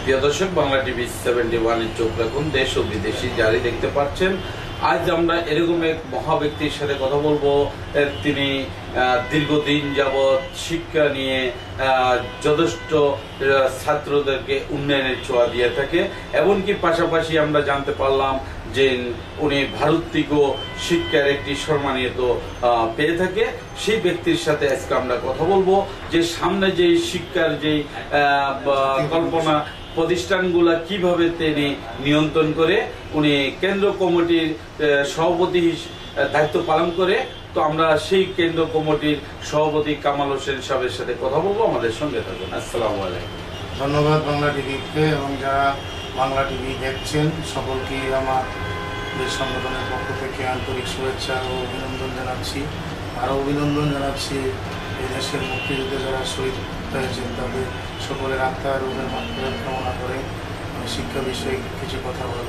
প্রিয় দর্শক, বাংলা টিভি 71 চোখ রাখুন। দেশ ও বিদেশি জারি দেখতে পাচ্ছেন। আজ আমরা এরকম এক মহা ব্যক্তির সাথে কথা বলবো। তিনি দীর্ঘদিন যাবৎ শিক্ষা নিয়ে যথেষ্ট ছাত্রদেরকে উন্নয়নের ছোঁয়া দিয়ে থাকে। এমনকি পাশাপাশি আমরা জানতে পারলাম যে উনি ভারত থেকেও শিক্ষার একটি সম্মানিত পেয়ে থাকে। সেই ব্যক্তির সাথে আজকে আমরা কথা বলবো যে সামনে যে শিক্ষার যে কল্পনা প্রতিষ্ঠানগুলা কিভাবে তিনি নিয়ন্ত্রণ করে। উনি কেন্দ্র কমিটির সভাপতি দায়িত্ব পালন করে। তো আমরা সেই কেন্দ্র কমিটির সভাপতি কামাল হোসেন সাহেবের সাথে কথা বলবো। আমাদের সঙ্গে থাকুন। আসসালামু আলাইকুম। ধন্যবাদ বাংলা টিভিকে এবং যারা বাংলা টিভি দেখছেন সকলকে আমার দেশ সংগঠনের পক্ষ থেকে আন্তরিক শুভেচ্ছা ও অভিনন্দন জানাচ্ছি। আরও অভিনন্দন জানাচ্ছি এই দেশের মুক্তিযুদ্ধে যারা শহীদ হয়েছেন তাদের সকলের আত্মার রোগের মাত্রার কামনা করে শিক্ষা বিষয়ে কিছু কথা বলব।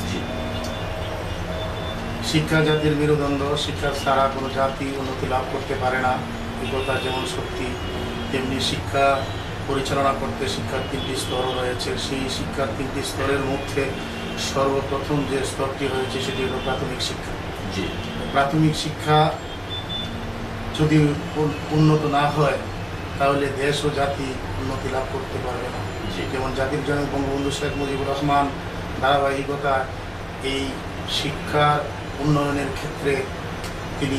শিক্ষা জাতির মেরুদণ্ড। শিক্ষা ছাড়া কোনো জাতি উন্নতি লাভ করতে পারে না। এই কথা যেমন সত্যি, তেমনি শিক্ষা পরিচালনা করতে শিক্ষার 3টি স্তর রয়েছে। সেই শিক্ষার 3টি স্তরের মধ্যে সর্বপ্রথম যে স্তরটি হয়েছে সেটি হল প্রাথমিক শিক্ষা। প্রাথমিক শিক্ষা যদি উন্নত না হয় তাহলে দেশ ও জাতি উন্নতি লাভ করতে পারবে না। যেমন জাতির জনক বঙ্গবন্ধু শেখ মুজিবুর রহমান ধারাবাহিকতা এই শিক্ষা উন্নয়নের ক্ষেত্রে তিনি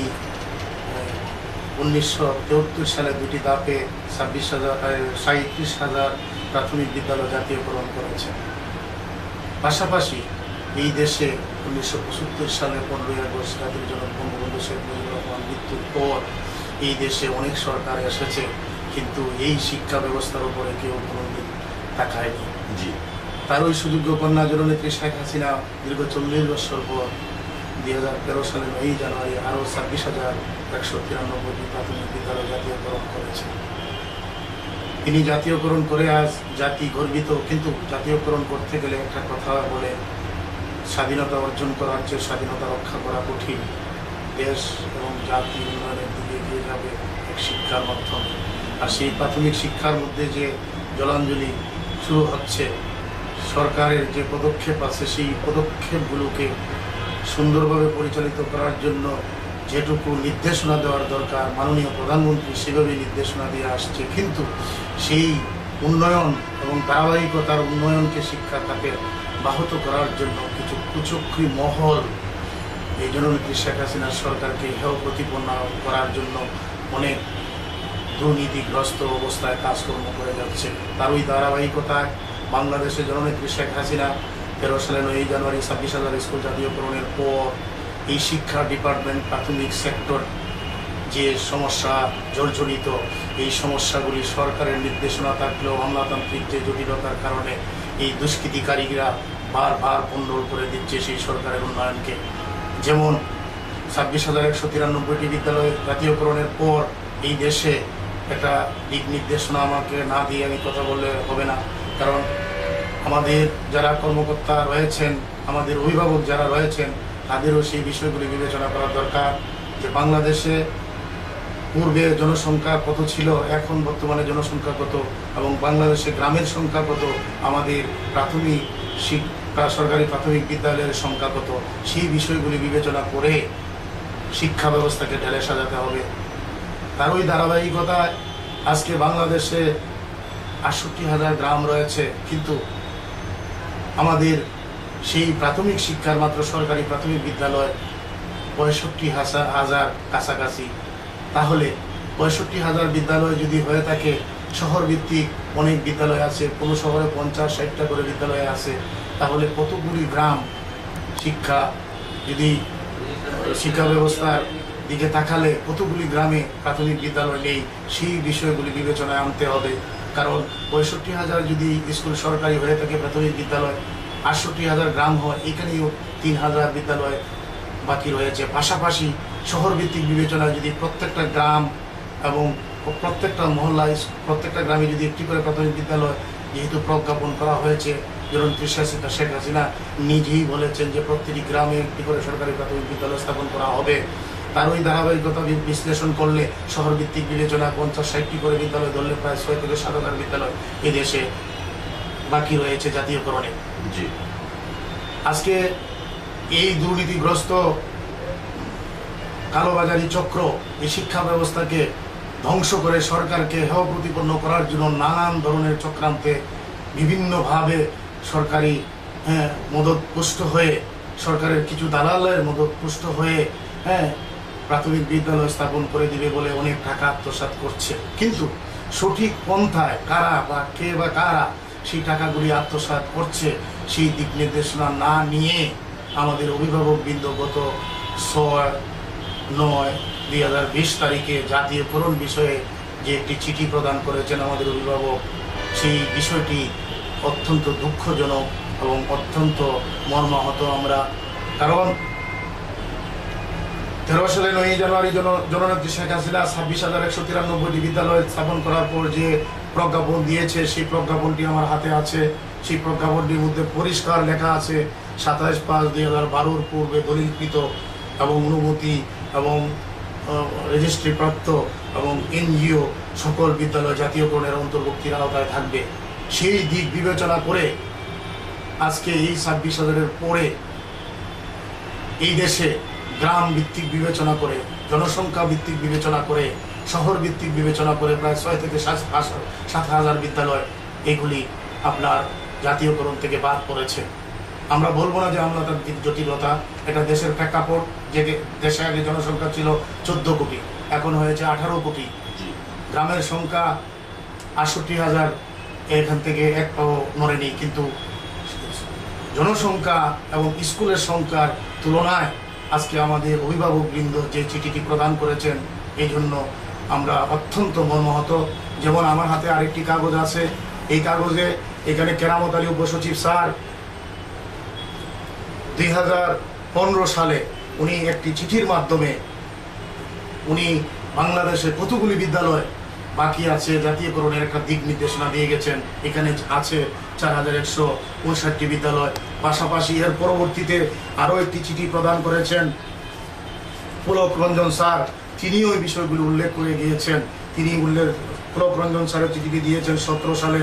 1973 সালে 2টি ধাপে 37,000 প্রাথমিক বিদ্যালয় জাতীয়করণ করেছেন। পাশাপাশি এই দেশে 1975 সালে 15ই আগস্ট জাতির জনক বঙ্গবন্ধু শেখ মুজিবুর রহমান মৃত্যুর পর এই দেশে অনেক সরকার এসেছে, কিন্তু এই শিক্ষা ব্যবস্থার উপরে কেউ কোনোদিন তাকায়নি। তার ওই সুযোগ্য কন্যা জননেত্রী শেখ হাসিনা দীর্ঘ 40 বছর পর 2013 সালের 9 জানুয়ারি আরও 26,193টি প্রাথমিক বিদ্যালয় জাতীয়করণ করেছে। তিনি জাতীয়করণ করে আজ জাতি গর্বিত। কিন্তু জাতীয়করণ করতে গেলে একটা কথা বলে, স্বাধীনতা অর্জন করার চেয়ে স্বাধীনতা রক্ষা করা কঠিন। দেশ এবং জাতি উন্নয়নের দিকে এগিয়ে যাবে এক শিক্ষার মাধ্যমে। আর সেই প্রাথমিক শিক্ষার মধ্যে যে জলাঞ্জলি শুরু হচ্ছে, সরকারের যে পদক্ষেপ আছে সেই পদক্ষেপগুলোকে সুন্দরভাবে পরিচালিত করার জন্য যেটুকু নির্দেশনা দেওয়ার দরকার মাননীয় প্রধানমন্ত্রী সেভাবে নির্দেশনা দিয়ে আসছে। কিন্তু সেই উন্নয়ন এবং ধারাবাহিকতার উন্নয়নকে শিক্ষা খাতে ব্যাহত করার জন্য কিছু কুচক্রী মহল এই জননেত্রী শেখ হাসিনার সরকারকে হেয় প্রতিপন্ন করার জন্য অনেক দুর্নীতিগ্রস্ত অবস্থায় কাজকর্ম করে যাচ্ছে। তার ওই ধারাবাহিকতায় বাংলাদেশে জননেত্রী শেখ হাসিনা 13 সালে 9 জানুয়ারি 26,000 স্কুল জাতীয়করণের পর এই শিক্ষা ডিপার্টমেন্ট প্রাথমিক সেক্টর যে সমস্যা জর্জরিত, এই সমস্যাগুলি সরকারের নির্দেশনা থাকলেও আমলাতান্ত্রিক যে জটিলতার কারণে এই দুষ্কৃতিকারীরা বারবার ভণ্ডুল করে দিচ্ছে সেই সরকারের উন্নয়নকে। যেমন 26,193টি বিদ্যালয় জাতীয়করণের পর এই দেশে একটা দিক নির্দেশনা আমাকে না দিয়ে আমি কথা বললে হবে না। কারণ আমাদের যারা কর্মকর্তা রয়েছেন, আমাদের অভিভাবক যারা রয়েছেন, তাদেরও সেই বিষয়গুলি বিবেচনা করা দরকার যে বাংলাদেশে পূর্বে জনসংখ্যা কত ছিল, এখন বর্তমানে জনসংখ্যা কত, এবং বাংলাদেশে গ্রামের সংখ্যা কত, আমাদের প্রাথমিক সরকারি প্রাথমিক বিদ্যালয়ের সংখ্যা কত, সেই বিষয়গুলি বিবেচনা করে শিক্ষা ব্যবস্থাকে ঢেলে সাজাতে হবে। তার ওই ধারাবাহিকতায় আজকে বাংলাদেশে 68,000 গ্রাম রয়েছে, কিন্তু আমাদের সেই প্রাথমিক শিক্ষার মাত্র সরকারি প্রাথমিক বিদ্যালয় 65,000 কাছাকাছি। তাহলে 65,000 বিদ্যালয় যদি হয়ে থাকে, শহরভিত্তিক অনেক বিদ্যালয় আছে, কোনো শহরে 50-60টা করে বিদ্যালয় আছে, তাহলে কতগুলি গ্রাম শিক্ষা যদি শিক্ষা ব্যবস্থার দিকে তাকালে কতগুলি গ্রামে প্রাথমিক বিদ্যালয় নেই, সেই বিষয়গুলি বিবেচনায় আনতে হবে। কারণ 65,000 যদি স্কুল সরকারি হয়ে থাকে প্রাথমিক বিদ্যালয়, 68,000 গ্রাম হয়, এখানেও 3,000 বিদ্যালয় বাকি রয়েছে। পাশাপাশি শহরভিত্তিক বিবেচনায় যদি প্রত্যেকটা গ্রাম এবং প্রত্যেকটা মহল্লায় প্রত্যেকটা গ্রামে যদি একটি করে প্রাথমিক বিদ্যালয়, যেহেতু প্রজ্ঞাপন করা হয়েছে, জননেত্রী শেখ হাসিনা নিজেই বলেছেন যে প্রতিটি গ্রামে একটি করে সরকারি প্রাথমিক বিদ্যালয় স্থাপন করা হবে। তার ওই ধারাবাহিকতা বিশ্লেষণ করলে শহরভিত্তিক বিবেচনা 50-60টি করে বিদ্যালয় ধরলে প্রায় 6,000 থেকে 7,000 বিদ্যালয় এদেশে বাকি রয়েছে জাতীয়করণে। জি। আজকে এই দুর্নীতিগ্রস্ত কালোবাজারি চক্র এই শিক্ষা ব্যবস্থাকে ধ্বংস করে সরকারকে হেয় প্রতিপন্ন করার জন্য নানান ধরনের চক্রান্তে বিভিন্নভাবে সরকারি মদতপুষ্ট হয়ে, সরকারের কিছু দালালের মদতপুষ্ট হয়ে প্রাথমিক বিদ্যালয় স্থাপন করে দিবে বলে অনেক টাকা আত্মসাৎ করছে। কিন্তু সঠিক পন্থায় কারা বা কে বা কারা সেই টাকাগুলি আত্মসাৎ করছে সেই দিক নির্দেশনা না নিয়ে আমাদের অভিভাবকবৃন্দ গত 6/9/2020 তারিখে জাতীয়করণ বিষয়ে যে একটি চিঠি প্রদান করেছেন আমাদের অভিভাবক, সেই বিষয়টি অত্যন্ত দুঃখজনক এবং অত্যন্ত মর্মাহত আমরা। কারণ 13 সালে 9 জানুয়ারি জননেত্রী শেখ হাসিনা 26,193টি বিদ্যালয় স্থাপন করার পর যে প্রজ্ঞাপন দিয়েছে, সেই প্রজ্ঞাপনটি আমার হাতে আছে। সেই প্রজ্ঞাপনটির মধ্যে পরিষ্কার লেখা আছে 27/5/2012 পূর্বে দলিলকৃত এবং অনুমতি এবং রেজিস্ট্রিপ্রাপ্ত এবং এনজিও সকল বিদ্যালয় জাতীয়করণের অন্তর্ভুক্তির আওতায় থাকবে। সেই দিক বিবেচনা করে আজকে এই 26,000-এর পরে এই দেশে গ্রাম ভিত্তিক বিবেচনা করে, জনসংখ্যা ভিত্তিক বিবেচনা করে, শহর ভিত্তিক বিবেচনা করে প্রায় 6 থেকে 7,000 বিদ্যালয় এগুলি আপনার জাতীয়করণ থেকে বাদ পড়েছে। আমরা বলবো না যে আমলাতান্ত্রিক জটিলতা, এটা দেশের প্রেক্ষাপট। যে দেশে আগে জনসংখ্যা ছিল 14 কোটি, এখন হয়েছে 18 কোটি। গ্রামের সংখ্যা 68,000, এখান থেকে এক পাও নড়েনি। কিন্তু জনসংখ্যা এবং স্কুলের সংখ্যার তুলনায় আজকে আমাদের অভিভাবকবৃন্দ যে চিঠিটি প্রদান করেছেন, এই জন্য আমরা অত্যন্ত মর্মাহত। যেমন আমার হাতে আরেকটি কাগজ আছে, এই কাগজে এখানে কেরামত আলী উপসচিব স্যার 2015 সালে উনি একটি চিঠির মাধ্যমে উনি বাংলাদেশে কতগুলি বিদ্যালয় বাকি আছে জাতীয়করণের একটা দিক নির্দেশনা দিয়ে গেছেন। এখানে আছে 4,159টি বিদ্যালয়। পাশাপাশি এর পরবর্তীতে আরও একটি চিঠি প্রদান করেছেন পুলক রঞ্জন স্যার, তিনিও এই বিষয়গুলো উল্লেখ করে গিয়েছেন। পুলক রঞ্জন স্যারের চিঠিটি দিয়েছেন 17 সালে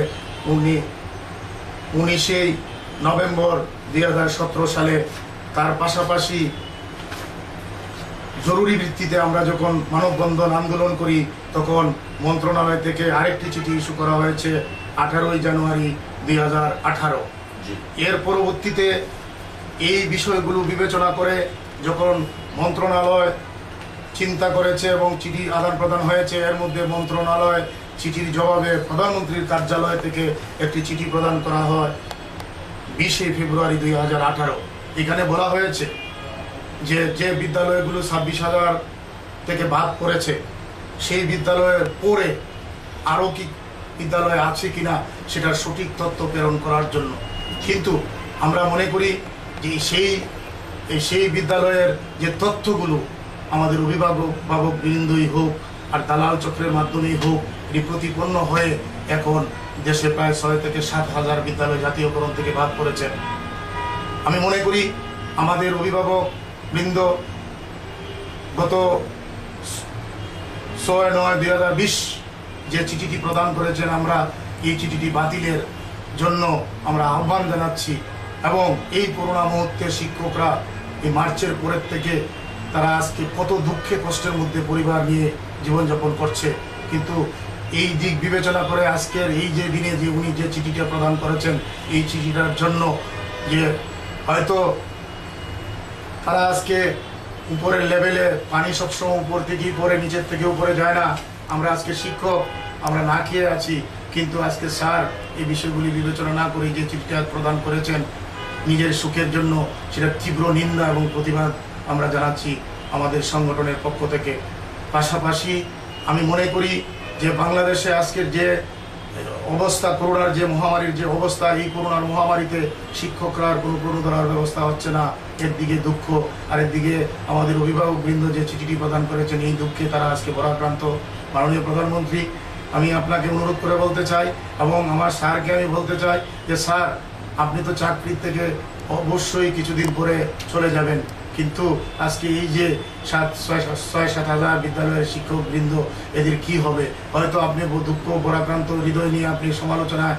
19 নভেম্বর 2017 সালে। তার পাশাপাশি জরুরি ভিত্তিতে আমরা যখন মানববন্ধন আন্দোলন করি তখন মন্ত্রণালয় থেকে আরেকটি চিঠি ইস্যু করা হয়েছে 18 জানুয়ারি 2018। এর পরবর্তীতে এই বিষয়গুলো বিবেচনা করে যখন মন্ত্রণালয় চিন্তা করেছে এবং চিঠি আদান প্রদান হয়েছে, এর মধ্যে মন্ত্রণালয় চিঠির জবাবে প্রধানমন্ত্রীর কার্যালয় থেকে একটি চিঠি প্রদান করা হয় 20 ফেব্রুয়ারি 2018। এখানে বলা হয়েছে যে বিদ্যালয়গুলো 26,000 থেকে বাদ পড়েছে, সেই বিদ্যালয়ের পরে আরও কি বিদ্যালয় আছে কিনা সেটার সঠিক তথ্য প্রেরণ করার জন্য। কিন্তু আমরা মনে করি যে সেই বিদ্যালয়ের যে তথ্যগুলো আমাদের অভিভাবকবৃন্দই হোক আর দালাল চক্রের মাধ্যমেই হোক, এটি প্রতিপন্ন হয়ে এখন দেশে প্রায় 6 থেকে 7,000 বিদ্যালয় জাতীয়করণ থেকে বাদ পড়েছে। আমি মনে করি আমাদের অভিভাবকবৃন্দ গত 6/9/2020 যে চিঠিটি প্রদান করেছেন, আমরা এই চিঠিটি বাতিলের জন্য আমরা আহ্বান জানাচ্ছি। এবং এই করোনা মুহূর্তে শিক্ষকরা এই মার্চের পরের থেকে তারা আজকে কত দুঃখে কষ্টের মধ্যে পরিবার নিয়ে জীবনযাপন করছে। কিন্তু এই দিক বিবেচনা করে আজকের এই যে দিনে যে উনি যে চিঠিটা প্রদান করেছেন, এই চিঠিটার জন্য যে হয়তো তারা আজকে উপরের লেভেলে, পানি সবসময় উপর থেকেই পড়ে, নিচের থেকে উপরে যায় না। আমরা আজকে শিক্ষক, আমরা না খেয়ে আছি, কিন্তু আজকে স্যার এই বিষয়গুলি বিবেচনা না করে যে চিঠিটা প্রদান করেছেন নিজের সুখের জন্য, সেটা তীব্র নিন্দা এবং প্রতিবাদ আমরা জানাচ্ছি আমাদের সংগঠনের পক্ষ থেকে। পাশাপাশি আমি মনে করি যে বাংলাদেশে আজকের যে অবস্থা, করোনার যে মহামারীর যে অবস্থা, এই করোনার মহামারীতে শিক্ষকরা আর কোনো ধরার ব্যবস্থা হচ্ছে না, এর দিকে দুঃখ। আর এর দিকে আমাদের অভিভাবকবৃন্দ যে চিঠিটি প্রদান করেছেন, এই দুঃখে তারা আজকে ভরাক্রান্ত। মাননীয় প্রধানমন্ত্রী, আমি আপনাকে অনুরোধ করে বলতে চাই এবং আমার স্যারকে আমি বলতে চাই যে স্যার, আপনি তো চাকরির থেকে অবশ্যই কিছুদিন পরে চলে যাবেন, কিন্তু আজকে এই যে 6-7 বিদ্যালয়ের শিক্ষকবৃন্দ, এদের কি হবে? হয়তো আপনি দুঃখ পরাক্রান্ত হৃদয় নিয়ে আপনি সমালোচনায়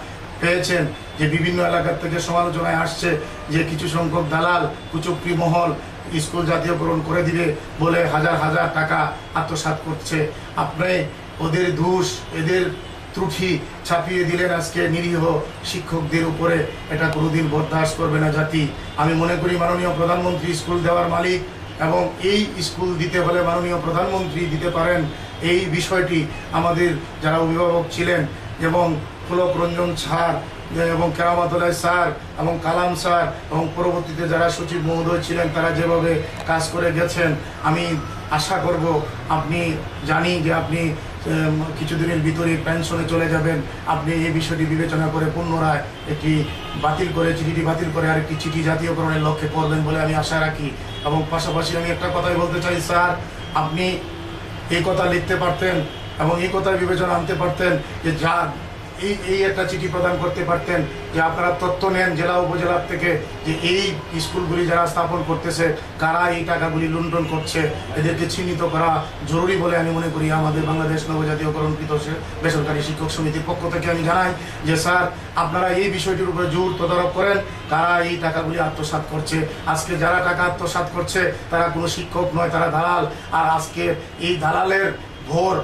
পেয়েছেন যে বিভিন্ন এলাকা থেকে সমালোচনায় আসছে যে কিছু সংখ্যক দালাল কুচক্রী মহল স্কুল জাতীয়করণ করে দিবে বলে হাজার হাজার টাকা আত্মসাৎ করছে। আপনি ওদের দোষ এদের ত্রুটি ছাপিয়ে দিলেন আজকে নিরীহ শিক্ষকদের উপরে। এটা কোনোদিন বরদাস্ত করবে না জাতি। আমি মনে করি মাননীয় প্রধানমন্ত্রী স্কুল দেওয়ার মালিক এবং এই স্কুল দিতে হলে মাননীয় প্রধানমন্ত্রী দিতে পারেন। এই বিষয়টি আমাদের যারা অভিভাবক ছিলেন এবং পুলক রঞ্জন স্যার এবং কেরামতুল্লাহ স্যার এবং কালাম স্যার এবং পরবর্তীতে যারা সচিব মহোদয় ছিলেন তারা যেভাবে কাজ করে গেছেন, আমি আশা করব আপনি জানি যে আপনি কিছুদিনের ভিতরে পেনশনে চলে যাবেন। আপনি এই বিষয়টি বিবেচনা করে পুনরায় একটি চিঠিটি বাতিল করে আরেকটি চিঠি জাতীয়করণের লক্ষ্যে পড়বেন বলে আমি আশা রাখি। এবং পাশাপাশি আমি একটা কথাই বলতে চাই স্যার, আপনি এই কথা লিখতে পারতেন এবং এই কথা বিবেচনা আনতে পারতেন যে যা এই একটা চিঠি প্রদান করতে পারতেন যে আপনারা তথ্য নেন জেলা উপজেলার থেকে যে এই স্কুলগুলি যারা স্থাপন করতেছে কারা এই টাকাগুলি লুণ্ঠন করছে, এদেরকে চিহ্নিত করা জরুরি বলে আমি মনে করি। আমাদের বাংলাদেশ নবজাতীয়করণকৃত বেসরকারি শিক্ষক সমিতির পক্ষ থেকে আমি জানাই যে স্যার আপনারা এই বিষয়টির উপরে জোর তদারক করেন কারা এই টাকাগুলি আত্মসাৎ করছে। আজকে যারা টাকা আত্মসাৎ করছে তারা কোনো শিক্ষক নয়, তারা দালাল। আর আজকে এই দালালের ভোর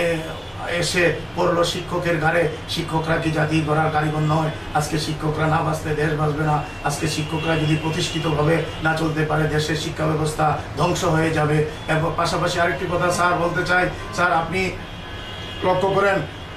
এসে পড়লো শিক্ষকের ঘাড়ে। শিক্ষকরা কি জাতি গড়ার কারিগর নয়? আজকে শিক্ষকরা না বাঁচলে দেশ বাঁচবে না। আজকে শিক্ষকরা যদি প্রতিষ্ঠিতভাবে না চলতে পারে দেশের শিক্ষা ব্যবস্থা ধ্বংস হয়ে যাবে। এবং পাশাপাশি আরেকটি কথা স্যার বলতে চাই, স্যার আপনি লক্ষ্য করেন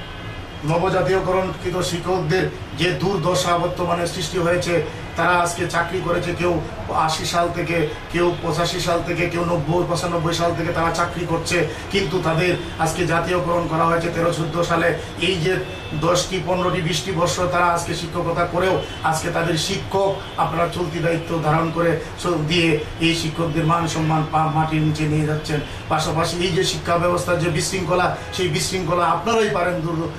নবজাতীয়করণকৃত শিক্ষকদের যে দুর্দশা বর্তমানে সৃষ্টি হয়েছে, তারা আজকে চাকরি করেছে কেউ 80 সাল থেকে, কেউ 85 সাল থেকে, কেউ 90-95 সাল থেকে তারা চাকরি করছে, কিন্তু তাদের আজকে জাতীয়করণ করা হয়েছে 13-14 সালে। এই যে 10টি 15টি 20টি বছর তারা আজকে শিক্ষকতা করেও আজকে তাদের শিক্ষক আপনারা চলতি দায়িত্ব ধারণ করে দিয়ে এই শিক্ষকদের মান সম্মান মাটির নিচে নিয়ে যাচ্ছেন। পাশাপাশি এই যে শিক্ষা ব্যবস্থার যে বিশৃঙ্খলা, সেই বিশৃঙ্খলা আপনারাই পারেন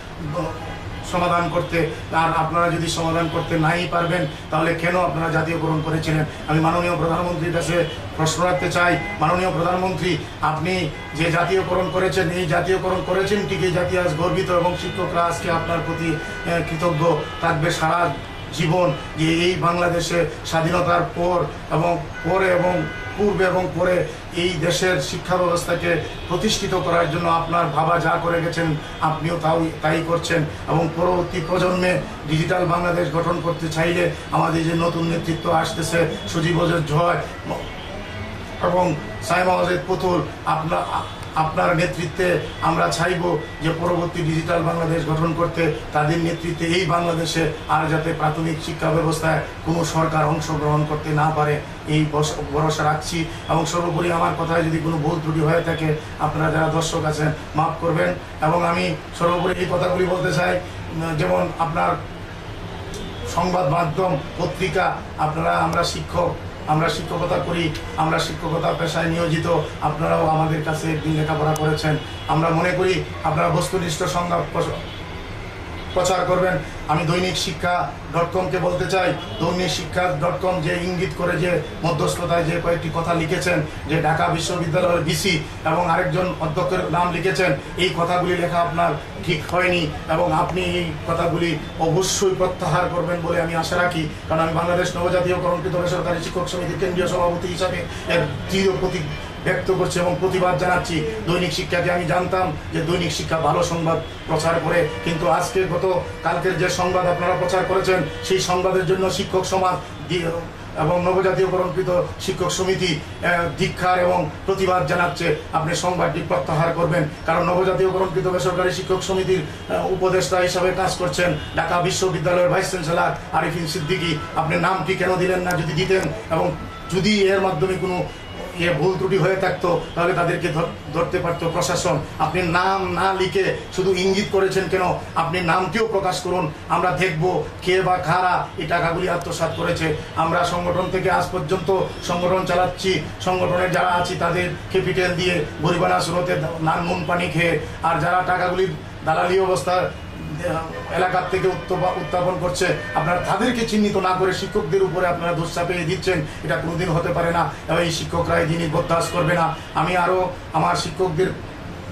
সমাধান করতে। আর আপনারা যদি সমাধান করতে নাই পারবেন তাহলে কেন আপনারা জাতীয়করণ করেছিলেন? আমি মাননীয় প্রধানমন্ত্রীর কাছে প্রশ্ন রাখতে চাই, মাননীয় প্রধানমন্ত্রী আপনি যে জাতীয়করণ করেছেন, এই জাতীয়করণ করেছেন ঠিকই, জাতি আজ গর্বিত এবং শিক্ষকরা আজকে আপনার প্রতি কৃতজ্ঞ থাকবে সারা জীবন যে এই বাংলাদেশে স্বাধীনতার পর এবং পরে এবং পূর্বে এবং পরে এই দেশের শিক্ষা ব্যবস্থাকে প্রতিষ্ঠিত করার জন্য আপনার বাবা যা করে গেছেন আপনিও তাই করছেন। এবং পরবর্তী প্রজন্মে ডিজিটাল বাংলাদেশ গঠন করতে চাইলে আমাদের যে নতুন নেতৃত্ব আসতেছে সজীব জয় এবং সাইমা ওয়াজেদ পুতুল, আপনার নেতৃত্বে আমরা চাইব যে পরবর্তী ডিজিটাল বাংলাদেশ গঠন করতে তাদের নেতৃত্বে এই বাংলাদেশে আর যাতে প্রাথমিক শিক্ষা ব্যবস্থায় কোনো সরকার অংশগ্রহণ করতে না পারে এই ভরসা রাখছি। এবং সর্বোপরি আমার কথায় যদি কোনো ভুল ত্রুটি হয়ে থাকে আপনারা যারা দর্শক আছেন মাফ করবেন। এবং আমি সর্বোপরি এই কথাগুলি বলতে চাই, যেমন আপনার সংবাদ মাধ্যম পত্রিকা, আমরা শিক্ষক, আমরা শিক্ষকতা করি, আমরা শিক্ষকতা পেশায় নিয়োজিত, আপনারাও আমাদের কাছে একদিন লেখাপড়া করেছেন। আমরা মনে করি আপনারা বস্তুনিষ্ঠ সংবাদ প্রচার করবেন। আমি দৈনিক শিক্ষা .com-কে বলতে চাই, দৈনিক শিক্ষা .com যে ইঙ্গিত করে যে মধ্যস্থতায় যে কয়েকটি কথা লিখেছেন যে ঢাকা বিশ্ববিদ্যালয়ের ভিসি এবং আরেকজন অধ্যক্ষের নাম লিখেছেন, এই কথাগুলি লেখা আপনার ঠিক হয়নি এবং আপনি এই কথাগুলি অবশ্যই প্রত্যাহার করবেন বলে আমি আশা রাখি। কারণ আমি বাংলাদেশ নবজাতীয়করণকৃত বেসরকারি শিক্ষক সমিতির কেন্দ্রীয় সভাপতি হিসাবে এর দৃঢ় ব্যক্ত করছি এবং প্রতিবাদ জানাচ্ছি। দৈনিক শিক্ষাকে আমি জানতাম যে দৈনিক শিক্ষা ভালো সংবাদ প্রচার করে, কিন্তু আজকে কালকের যে সংবাদ আপনারা প্রচার করেছেন সেই সংবাদের জন্য শিক্ষক সমাজ এবং নবজাতীয়করণকৃত শিক্ষক সমিতি ধিক্কার এবং প্রতিবাদ জানাচ্ছে। আপনি সংবাদটি প্রত্যাহার করবেন, কারণ নবজাতীয়করণকৃত বেসরকারি শিক্ষক সমিতির উপদেষ্টা হিসাবে কাজ করছেন ঢাকা বিশ্ববিদ্যালয়ের ভাইস চ্যান্সেলর আরিফিন সিদ্দিকী। আপনি নামটি কেন দিলেন না? যদি দিতেন এবং যদি এর মাধ্যমে কোনো ভুল ত্রুটি হয়ে থাকতো তাহলে তাদেরকে ধরতে পারতো প্রশাসন। আপনি নাম না লিখে শুধু ইঙ্গিত করেছেন কেন? আপনি নামটিও প্রকাশ করুন, আমরা দেখব কে বা কারা এই টাকাগুলি আত্মসাৎ করেছে। আমরা সংগঠন থেকে আজ পর্যন্ত সংগঠন চালাচ্ছি, সংগঠনের যারা আছি তাদের ক্যাপিটাল দিয়ে গরিবানা স্রোতে নুন পানি খেয়ে, আর যারা টাকাগুলি দালালি অবস্থা এলাকার থেকে উত্থাপন করছে আপনারা তাদেরকে চিহ্নিত না করে শিক্ষকদের উপরে আপনারা দোষ চাপিয়ে দিচ্ছেন। এটা কোনোদিন হতে পারে না এবং এই শিক্ষকরা এই জিনিস বরদাস্ত করবে না। আমি আরো আমার শিক্ষকদের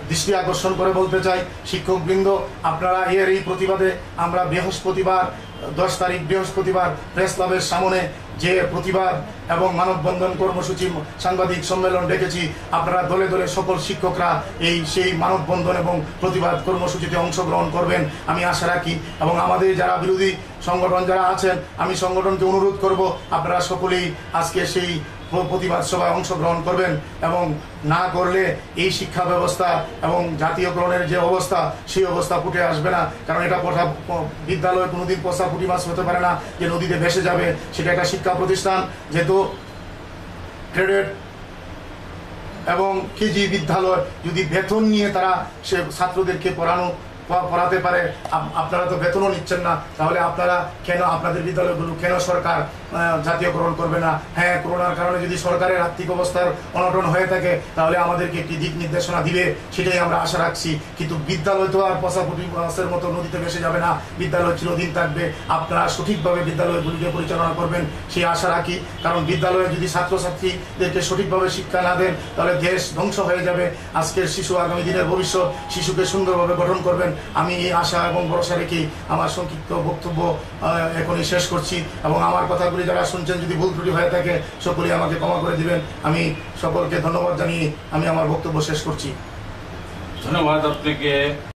দৃষ্টি আকর্ষণ করে বলতে চাই, শিক্ষকবৃন্দ আপনারা এই প্রতিবাদে আমরা বৃহস্পতিবার 10 তারিখ বৃহস্পতিবার প্রেস ক্লাবের সামনে যে প্রতিবাদ এবং মানববন্ধন কর্মসূচি সাংবাদিক সম্মেলন ডেকেছি, আপনারা দলে দলে সকল শিক্ষকরা সেই মানববন্ধন এবং প্রতিবাদ কর্মসূচিতে অংশগ্রহণ করবেন আমি আশা রাখি। এবং আমাদের যারা বিরোধী সংগঠন যারা আছেন, আমি সংগঠনকে অনুরোধ করব আপনারা সকলেই আজকে সেই প্রতিবাদ সভায় অংশগ্রহণ করবেন, এবং না করলে এই শিক্ষা ব্যবস্থা এবং জাতীয়করণের যে অবস্থা সেই অবস্থা ফুটে আসবে না। কারণ এটা বিদ্যালয় কোনোদিন পচা পুঁটি মাছ হতে পারে না যে নদীতে ভেসে যাবে, সেটা একটা শিক্ষা প্রতিষ্ঠান। যেহেতু ক্রেডিট এবং কেজি বিদ্যালয় যদি বেতন নিয়ে তারা সে ছাত্রদেরকে পড়াতে পারে, আপনারা তো বেতনও নিচ্ছেন না, তাহলে আপনারা কেন আপনাদের বিদ্যালয়গুলো কেন সরকার জাতীয়করণ করবে না? হ্যাঁ, করোনার কারণে যদি সরকারের আর্থিক অবস্থার অনটন হয়ে থাকে তাহলে আমাদেরকে একটি দিক নির্দেশনা দিবে, সেটাই আমরা আশা রাখছি। কিন্তু বিদ্যালয় তো আর পচাপুটি মাছের মতো নদীতে ভেসে যাবে না, বিদ্যালয় চিরদিন থাকবে। আপনারা সঠিকভাবে বিদ্যালয়গুলিকে পরিচালনা করবেন সেই আশা রাখি। কারণ বিদ্যালয়ে যদি ছাত্রছাত্রীদেরকে সঠিকভাবে শিক্ষা না দেন তাহলে দেশ ধ্বংস হয়ে যাবে। আজকের শিশু আগামী দিনের ভবিষ্যৎ, শিশুকে সুন্দরভাবে গঠন করবেন আমি এই আশা এবং ভরসা রেখে আমার সংক্ষিপ্ত বক্তব্য এখনই শেষ করছি। এবং আমার কথাগুলি যারা শুনছেন যদি ভুল ত্রুটি হয়ে থাকে সকলেই আমাকে ক্ষমা করে দিবেন। আমি সকলকে ধন্যবাদ জানিয়ে আমি আমার বক্তব্য শেষ করছি। ধন্যবাদ আপনাকে।